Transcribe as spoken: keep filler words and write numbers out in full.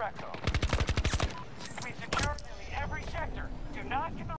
Echo. We secured nearly every sector. Do not give the